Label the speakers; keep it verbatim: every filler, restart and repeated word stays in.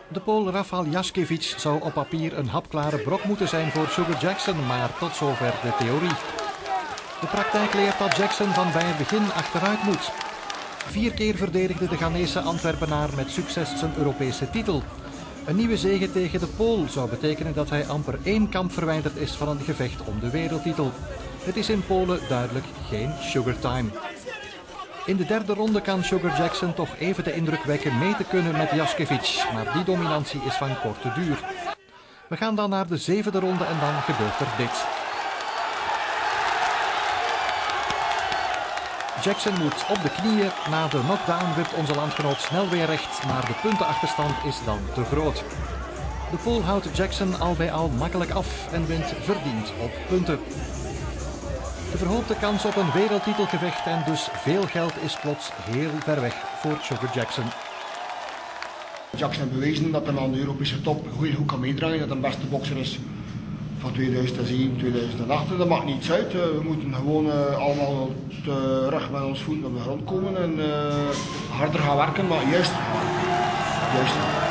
Speaker 1: De Pool Rafał Jaszkiewicz zou op papier een hapklare brok moeten zijn voor Sugar Jackson, maar tot zover de theorie. De praktijk leert dat Jackson van bij het begin achteruit moet. Vier keer verdedigde de Ghanese Antwerpenaar met succes zijn Europese titel. Een nieuwe zege tegen de Pool zou betekenen dat hij amper één kamp verwijderd is van een gevecht om de wereldtitel. Het is in Polen duidelijk geen Sugar Time. In de derde ronde kan Sugar Jackson toch even de indruk wekken mee te kunnen met Jaszkiewicz, maar die dominantie is van korte duur. We gaan dan naar de zevende ronde en dan gebeurt er dit. Jackson moet op de knieën. Na de knockdown wipt onze landgenoot snel weer recht, maar de puntenachterstand is dan te groot. De Pool houdt Jackson al bij al makkelijk af en wint verdiend op punten. De verhoopte kans op een wereldtitelgevecht en dus veel geld is plots heel ver weg voor Sugar Jackson.
Speaker 2: Jackson heeft bewezen dat hij aan de Europese top goed, goed kan meedraaien, dat hij de beste bokser is van tweeduizend zeven, tweeduizend acht. Dat maakt niets uit. We moeten gewoon uh, allemaal terug met ons voeten op de grond komen en uh, harder gaan werken, maar juist, juist.